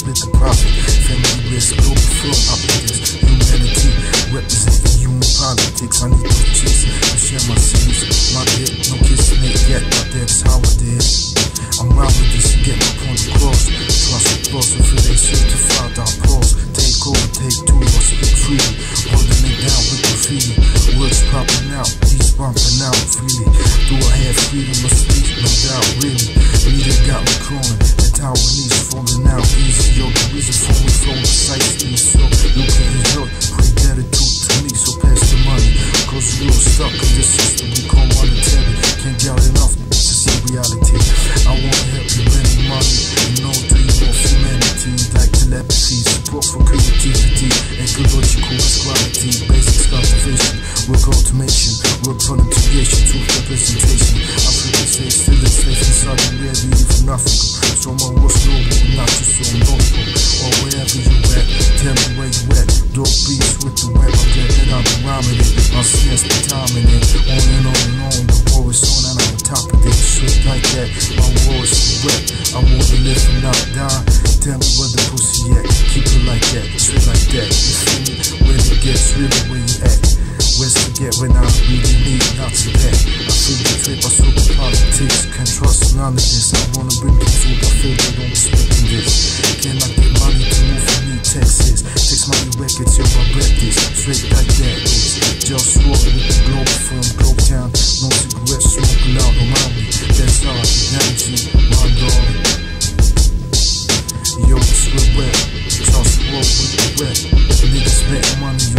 split the profit. Family risk, global firm operatives. Humanity, representing human politics. I need those chicks to share my sins. My dick, no kissing it yet, but that's how it is. I'm round with this to get my point across. Trust applause, so for they seem to find our pause. Take over, take two, or speak freely. Holding it down with graffiti. Words popping out, beats bumping out freely. Do I have freedom of speech? No doubt, really. Media got me crawling, and Taiwanese falling out easy. Yo, the reason for me flowing precisely so you can enjoy. Great gratitude to me, so pass the money. Cause we're all stuck in this system we call monetary. Can't get enough to see reality. I wanna help you bring money and no dream of humanity. Like telepathy, support for creativity, ecological equality, basics cultivation, work automation, work for integration, truth representation. Africa say still it's safe inside and rare leave from Africa. So my world's global, not just so notable. Or wherever you at, tell me where you at. Dope beats with the web, I'm glad that I've been rhyming it. My sense the timing it, on and on and on. The war is on and I'm on top of it. Straight like that, my war is wet. I want to live and not die. Tell me where the pussy at, keep it like that, straight like that. You feel me? Where it gets really where you at. Where's to get when I really need not to that. I feel betrayed by super politics. Can't trust none of this. I wanna bring the food, I feel they don't respect this. Can I get money to move from me, Texas? Text money records, yo, I bet this. Straight like that, it's just raw with the globe from Globe Town. No cigarettes smoking out around me. That's how I get energy, my dog. Yo, it's real wet. Trust the world with the wet. Niggas bet money